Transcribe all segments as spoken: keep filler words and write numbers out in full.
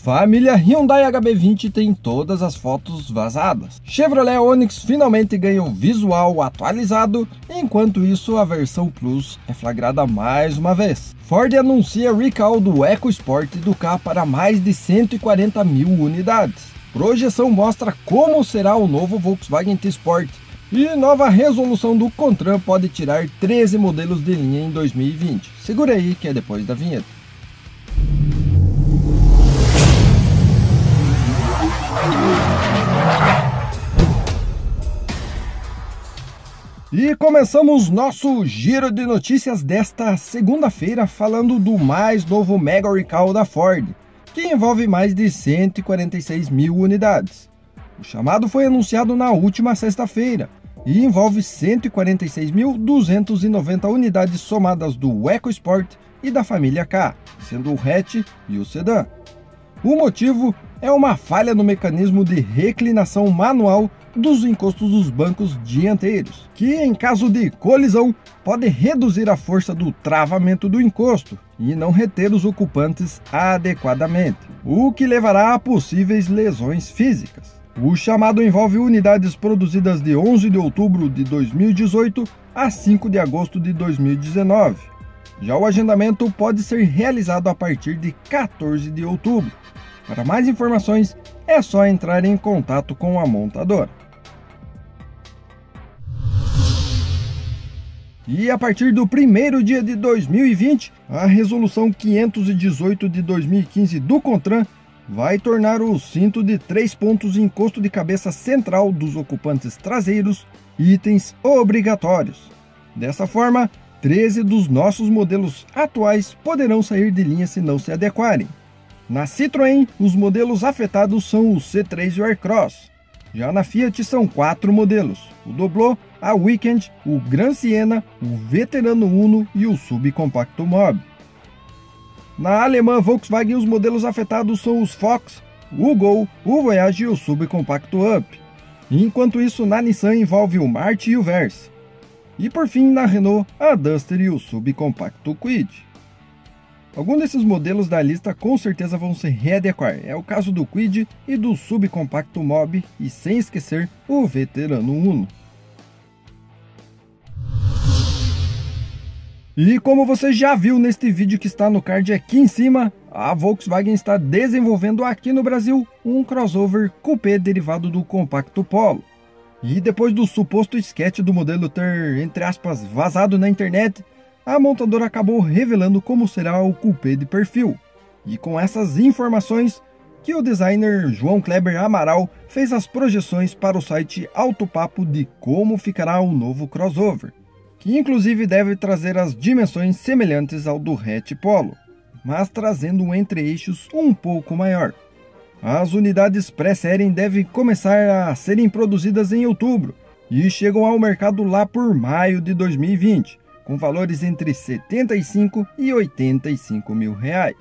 Família Hyundai H B vinte tem todas as fotos vazadas. Chevrolet Onix finalmente ganha o visual atualizado, enquanto isso a versão Plus é flagrada mais uma vez. Ford anuncia recall do EcoSport do Ka para mais de cento e quarenta mil unidades. Projeção mostra como será o novo Volkswagen T-Sport. E nova resolução do Contran pode tirar treze modelos de linha em dois mil e vinte. Segura aí que é depois da vinheta. E começamos nosso giro de notícias desta segunda-feira falando do mais novo Mega Recall da Ford, que envolve mais de cento e quarenta e seis mil unidades. O chamado foi anunciado na última sexta-feira e envolve cento e quarenta e seis mil duzentas e noventa unidades somadas do EcoSport e da família Ka, sendo o hatch e o sedã. O motivo é uma falha no mecanismo de reclinação manual dos encostos dos bancos dianteiros, que em caso de colisão pode reduzir a força do travamento do encosto e não reter os ocupantes adequadamente, o que levará a possíveis lesões físicas. O chamado envolve unidades produzidas de onze de outubro de dois mil e dezoito a cinco de agosto de dois mil e dezenove. Já o agendamento pode ser realizado a partir de quatorze de outubro. Para mais informações, é só entrar em contato com a montadora. E a partir do primeiro dia de dois mil e vinte, a resolução quinhentos e dezoito de dois mil e quinze do Contran vai tornar o cinto de três pontos e encosto de cabeça central dos ocupantes traseiros itens obrigatórios. Dessa forma, treze dos nossos modelos atuais poderão sair de linha se não se adequarem. Na Citroën, os modelos afetados são o C três e o Aircross. Já na Fiat são quatro modelos: o Doblò, a Weekend, o Gran Siena, o Veterano Uno e o Subcompacto Mob. Na alemã Volkswagen, os modelos afetados são os Fox, o Gol, o Voyage e o Subcompacto Up. Enquanto isso, na Nissan envolve o March e o Versa. E por fim, na Renault, a Duster e o Subcompacto Kwid. Alguns desses modelos da lista com certeza vão se readequar, é o caso do Kwid e do Subcompacto Mob, e sem esquecer o Veterano Uno. E como você já viu neste vídeo que está no card aqui em cima, a Volkswagen está desenvolvendo aqui no Brasil um crossover coupé derivado do Compacto Polo. E depois do suposto esquete do modelo ter, entre aspas, vazado na internet, a montadora acabou revelando como será o coupé de perfil. E com essas informações, que o designer João Kleber Amaral fez as projeções para o site Autopapo de como ficará o novo crossover, que inclusive deve trazer as dimensões semelhantes ao do hatch Polo, mas trazendo um entre-eixos um pouco maior. As unidades pré-série devem começar a serem produzidas em outubro e chegam ao mercado lá por maio de dois mil e vinte, com valores entre setenta e cinco e oitenta e cinco mil reais.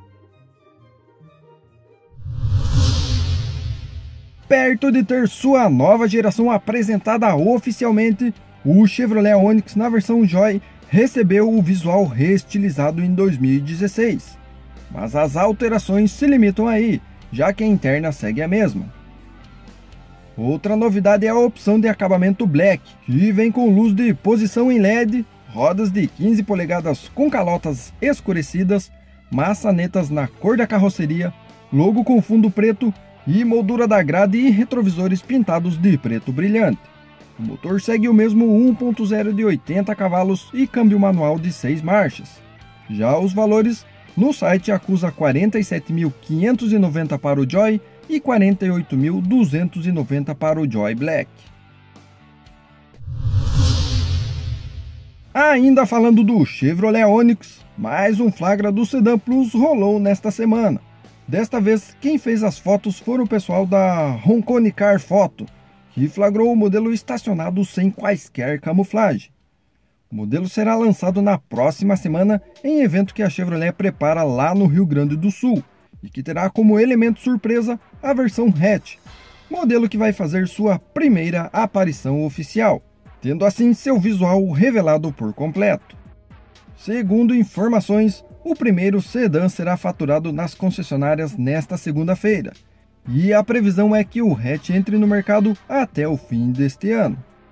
Perto de ter sua nova geração apresentada oficialmente, o Chevrolet Onix na versão Joy recebeu o visual reestilizado em dois mil e dezesseis, mas as alterações se limitam aí, já que a interna segue a mesma. Outra novidade é a opção de acabamento Black, que vem com luz de posição em L E D, rodas de quinze polegadas com calotas escurecidas, maçanetas na cor da carroceria, logo com fundo preto e moldura da grade e retrovisores pintados de preto brilhante. O motor segue o mesmo um ponto zero de oitenta cavalos e câmbio manual de seis marchas. Já os valores, no site acusa quarenta e sete mil quinhentos e noventa para o Joy e quarenta e oito mil duzentos e noventa para o Joy Black. Ainda falando do Chevrolet Onix, mais um flagra do Sedã Plus rolou nesta semana. Desta vez, quem fez as fotos foi o pessoal da Roncone Car Photo, que flagrou o modelo estacionado sem quaisquer camuflagem. O modelo será lançado na próxima semana em evento que a Chevrolet prepara lá no Rio Grande do Sul e que terá como elemento surpresa a versão hatch, modelo que vai fazer sua primeira aparição oficial, tendo assim seu visual revelado por completo. Segundo informações, o primeiro sedã será faturado nas concessionárias nesta segunda-feira. E a previsão é que o hatch entre no mercado até o fim deste ano.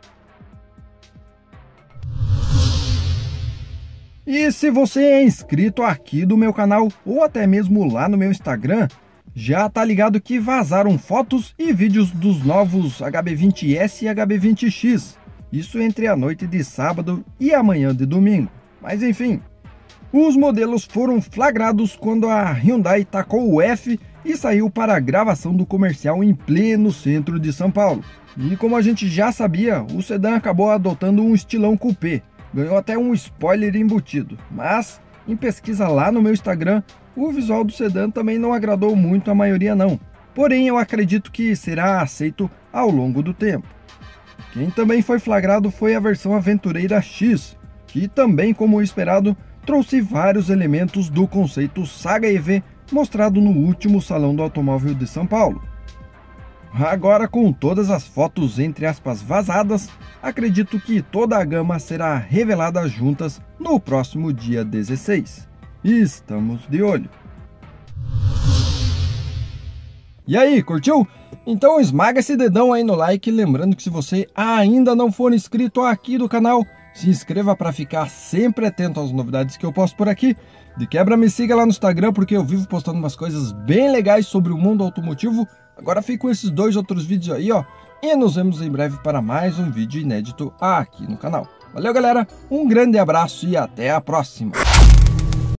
E se você é inscrito aqui do meu canal ou até mesmo lá no meu Instagram, já tá ligado que vazaram fotos e vídeos dos novos H B vinte S e H B vinte X. Isso entre a noite de sábado e a manhã de domingo. Mas enfim, os modelos foram flagrados quando a Hyundai tacou o F e saiu para a gravação do comercial em pleno centro de São Paulo. E como a gente já sabia, o sedã acabou adotando um estilão coupé. Ganhou até um spoiler embutido, mas em pesquisa lá no meu Instagram, o visual do sedã também não agradou muito a maioria não. Porém, eu acredito que será aceito ao longo do tempo. Quem também foi flagrado foi a versão Aventureira X, que também, como esperado, trouxe vários elementos do conceito Saga E V mostrado no último Salão do Automóvel de São Paulo. Agora, com todas as fotos entre aspas vazadas, acredito que toda a gama será revelada juntas no próximo dia dezesseis. Estamos de olho. E aí, curtiu? Então esmaga esse dedão aí no like, lembrando que se você ainda não for inscrito aqui do canal, se inscreva para ficar sempre atento às novidades que eu posto por aqui. De quebra me siga lá no Instagram, porque eu vivo postando umas coisas bem legais sobre o mundo automotivo. Agora fico com esses dois outros vídeos aí, ó. E nos vemos em breve para mais um vídeo inédito aqui no canal. Valeu, galera, um grande abraço e até a próxima.